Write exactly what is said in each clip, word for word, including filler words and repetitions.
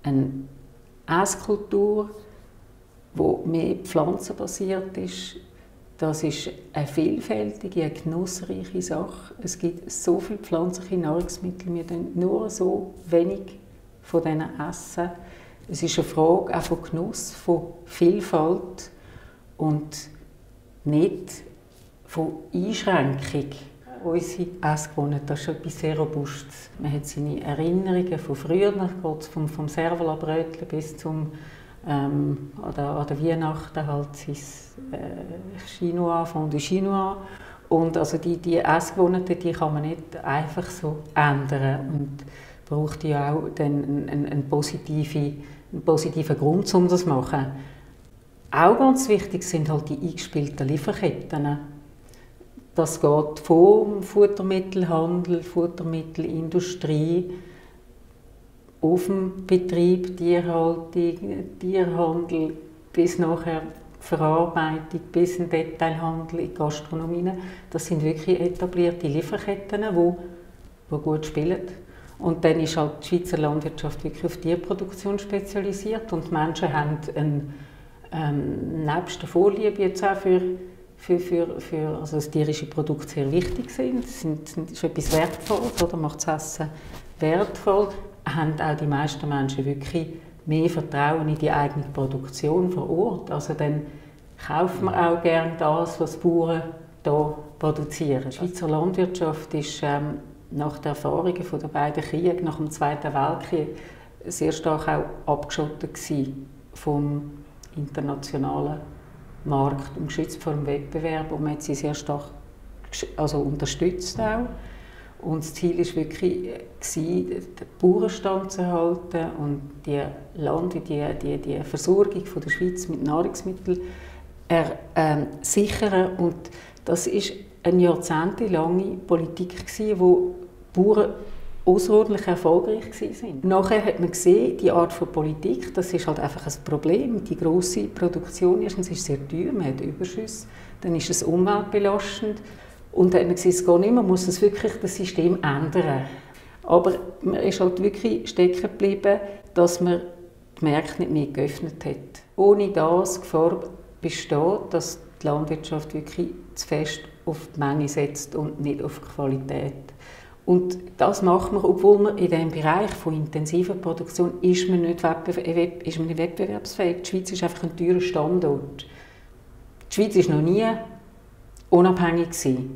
eine Esskultur, die mehr pflanzenbasiert ist. Das ist eine vielfältige, eine genussreiche Sache. Es gibt so viele pflanzliche Nahrungsmittel, wir essen nur so wenig von denen essen. Es ist eine Frage auch von Genuss, von Vielfalt und nicht von Einschränkung. Unsere Essgewohnheiten, das ist etwas sehr Robustes. Man hat seine Erinnerungen von früher, vom, vom Servalabrötchen bis zum ähm, an, der, an der Weihnachten halt sein äh, Chinois, Fondue Chinois. Und also die, die Essgewohnheiten, die kann man nicht einfach so ändern. Und braucht ja auch dann einen, einen, einen, positiven, einen positiven Grund, um das zu machen. Auch ganz wichtig sind halt die eingespielten Lieferketten. Das geht vom Futtermittelhandel, Futtermittelindustrie, auf dem Betrieb, Tierhaltung, Tierhandel, bis nachher Verarbeitung, bis in den Detailhandel, in die Gastronomie. Das sind wirklich etablierte Lieferketten, die, die gut spielen. Und dann ist halt die Schweizer Landwirtschaft wirklich auf Tierproduktion spezialisiert und die Menschen haben ein, ähm, nebst der Vorliebe jetzt auch für, für, für, für also dass tierische Produkte sehr wichtig sind, sind, sind ist etwas Wertvolles, oder macht das Essen wertvoll, haben auch die meisten Menschen wirklich mehr Vertrauen in die eigene Produktion vor Ort. Also dann kaufen wir auch gerne das, was die Bauern hier produzieren. Die Schweizer Landwirtschaft ist ähm, nach den Erfahrungen der beiden Kriege, nach dem Zweiten Weltkrieg, sehr stark auch abgeschottet gewesen vom internationalen Markt und geschützt vor dem Wettbewerb. Und man hat sie sehr stark also unterstützt auch. Und das Ziel war wirklich, den Bauernstand zu erhalten und die, Land die, die, die Versorgung von der Schweiz mit Nahrungsmitteln er, ähm, sichern. Und das war eine jahrzehntelange Politik, wo die Bauern außerordentlich erfolgreich waren. Nachher hat man gesehen, die Art von Politik, das ist halt einfach ein Problem. Die grosse Produktion erstens ist sehr teuer, man hat Überschüsse, dann ist es umweltbelastend. Und dann hat man gesehen, es geht nicht, man muss das wirklich das System ändern. Aber man ist halt wirklich stecken geblieben, dass man die Märkte nicht mehr geöffnet hat. Ohne das Gefahr besteht, dass die Landwirtschaft wirklich zu fest auf die Menge setzt und nicht auf die Qualität. Und das macht man, obwohl man in diesem Bereich von intensiver Produktion ist man nicht, wettbewerb, ist man nicht wettbewerbsfähig. Die Schweiz ist einfach ein teurer Standort. Die Schweiz war noch nie unabhängig gewesen.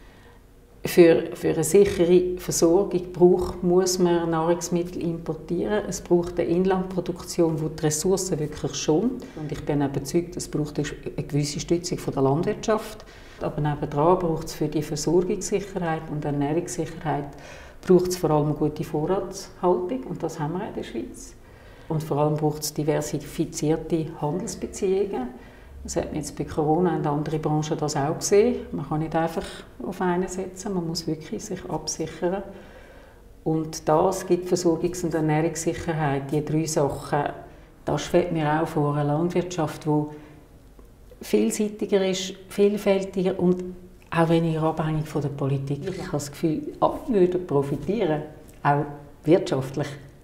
Für, für eine sichere Versorgung braucht, muss man Nahrungsmittel importieren. Es braucht eine Inlandproduktion, die die Ressourcen wirklich schont. Und ich bin überzeugt, es braucht eine gewisse Stützung von der Landwirtschaft. Aber nebenan braucht es für die Versorgungssicherheit und Ernährungssicherheit braucht es vor allem eine gute Vorratshaltung. Und das haben wir in der Schweiz. Und vor allem braucht es diversifizierte Handelsbeziehungen. Das hat man jetzt bei Corona und andere Branchen das auch gesehen. Man kann nicht einfach auf einen setzen, man muss wirklich sich absichern. Und das gibt Versorgungs- und Ernährungssicherheit, die drei Sachen. Das schwebt mir auch vor, eine Landwirtschaft, die vielseitiger ist, vielfältiger und auch weniger abhängig von der Politik. Ich habe das Gefühl, alle würden profitieren, auch wirtschaftlich.